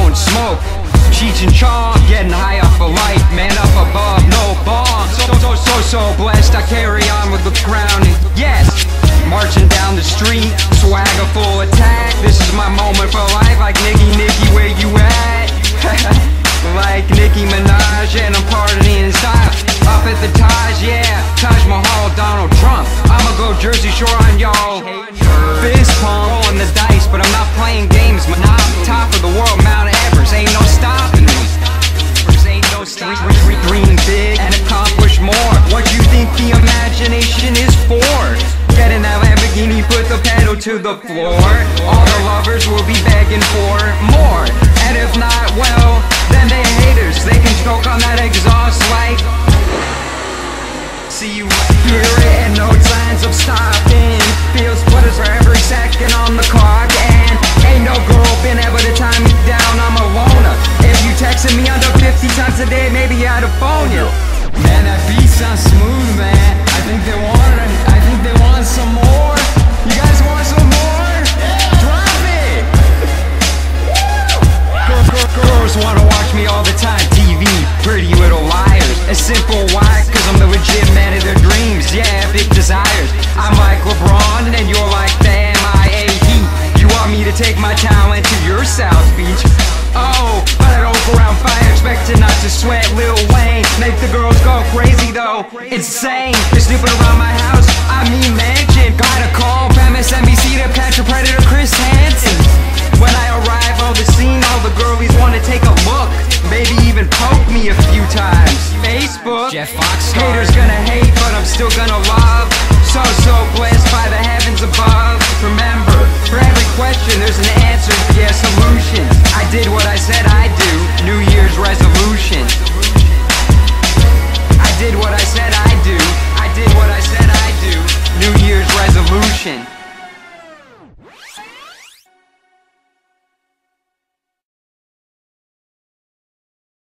blowing smoke. Cheech and Chong, getting high off of life, man up above, no bombs. So blessed, I carry on with the crown. Yes, marching down the street, swagger full attack. This is my moment for life, like Nicki, where you at? Like Nicki Minaj, and I'm partying in style. Up at the Taj, yeah, Taj Mahal, Donald Trump. I'ma go Jersey Shore on y'all. Fist pump, rolling the dice, but I'm not playing games. I'm top of the world, Mount Everest, ain't no stopping me. Dream big and accomplish more. What you think the imagination is for? Get in that Lamborghini, put the pedal to the floor. All the lovers will be begging for more. And if not, well, then they haters. They can choke on that exhaust like. See you hear it and no signs of stopping. Feel splitters for every second on the clock. And ain't no girl been able to tie me down, I'm a loner. If you texting me under 50 times a day, maybe I'd have phoned you. Man, that beat sounds smooth, man. I think they want some more. You guys want some more? Drop it! Girls wanna watch me all the time, TV, Pretty Little Liars. A simple why, cause I'm the legit man of their dreams. Yeah, big desires. I'm like LeBron and you're like the MIA Heat. You want me to take my talent to your South Beach? Oh, but I don't go around fire expecting not to sweat. Lil Wayne, make the girls go crazy though. Insane, they're snooping around my house. I mean mansion. Gotta call MSNBC to catch a predator, Chris Hansen. When I arrive on the scene, all the girlies wanna take a look, maybe even poke me a few times. Facebook, Jeff Fox, haters